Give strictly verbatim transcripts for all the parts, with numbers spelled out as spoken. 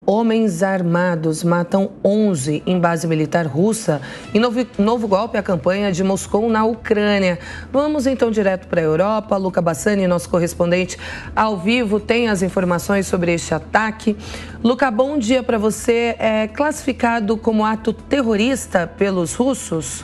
Homens armados matam onze em base militar russa em novo, novo golpe à campanha de Moscou na Ucrânia. Vamos então direto para a Europa. Luca Bassani, nosso correspondente ao vivo, tem as informações sobre este ataque. Luca, bom dia para você. É classificado como ato terrorista pelos russos?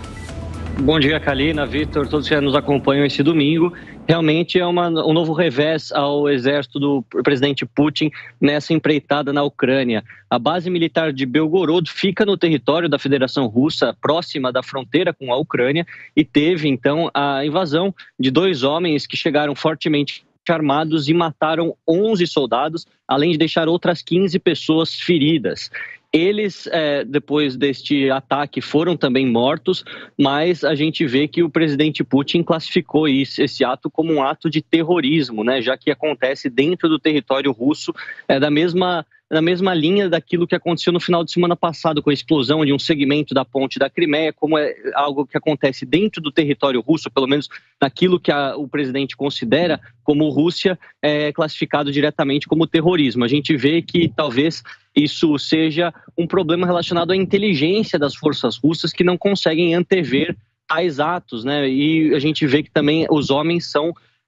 Bom dia, Kalina, Vitor, todos que nos acompanham esse domingo. Realmente é uma, um novo revés ao exército do presidente Putin nessa empreitada na Ucrânia. A base militar de Belgorod fica no território da Federação Russa, próxima da fronteira com a Ucrânia, e teve então a invasão de dois homens que chegaram fortemente armados e mataram onze soldados, além de deixar outras quinze pessoas feridas. Eles, é, depois deste ataque, foram também mortos, mas a gente vê que o presidente Putin classificou isso, esse ato como um ato de terrorismo, né? Já que acontece dentro do território russo, é, da mesma... na mesma linha daquilo que aconteceu no final de semana passado, com a explosão de um segmento da ponte da Crimeia, como é algo que acontece dentro do território russo, pelo menos naquilo que a, o presidente considera como Rússia, é classificado diretamente como terrorismo. A gente vê que talvez isso seja um problema relacionado à inteligência das forças russas, que não conseguem antever tais atos, né? E a gente vê que também os homens são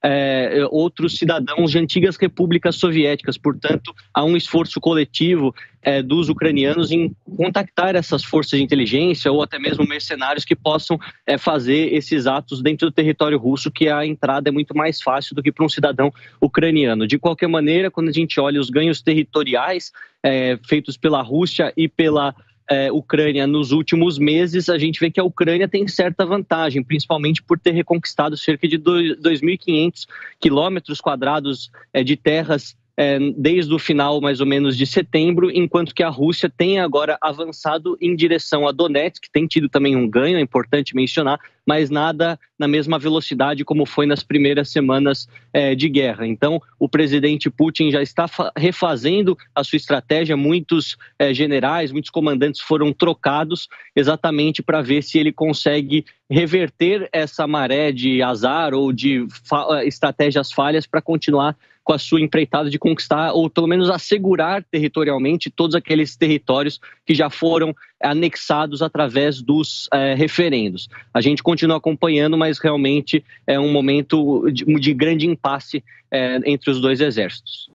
É, outros cidadãos de antigas repúblicas soviéticas. Portanto, há um esforço coletivo é, dos ucranianos em contactar essas forças de inteligência ou até mesmo mercenários que possam é, fazer esses atos dentro do território russo, que a entrada é muito mais fácil do que para um cidadão ucraniano. De qualquer maneira, quando a gente olha os ganhos territoriais é, feitos pela Rússia e pela É, Ucrânia nos últimos meses, a gente vê que a Ucrânia tem certa vantagem, principalmente por ter reconquistado cerca de dois mil e quinhentos quilômetros quadrados é, de terras é, desde o final, mais ou menos, de setembro, enquanto que a Rússia tem agora avançado em direção a Donetsk, que tem tido também um ganho, é importante mencionar, mas nada na mesma velocidade como foi nas primeiras semanas é, de guerra. Então, o presidente Putin já está refazendo a sua estratégia. Muitos é, generais, muitos comandantes foram trocados exatamente para ver se ele consegue reverter essa maré de azar ou de fa- estratégias falhas para continuar com a sua empreitada de conquistar, ou pelo menos assegurar territorialmente todos aqueles territórios que já foram anexados através dos é, referendos. A gente continua acompanhando, mas realmente é um momento de, de grande impasse é, entre os dois exércitos.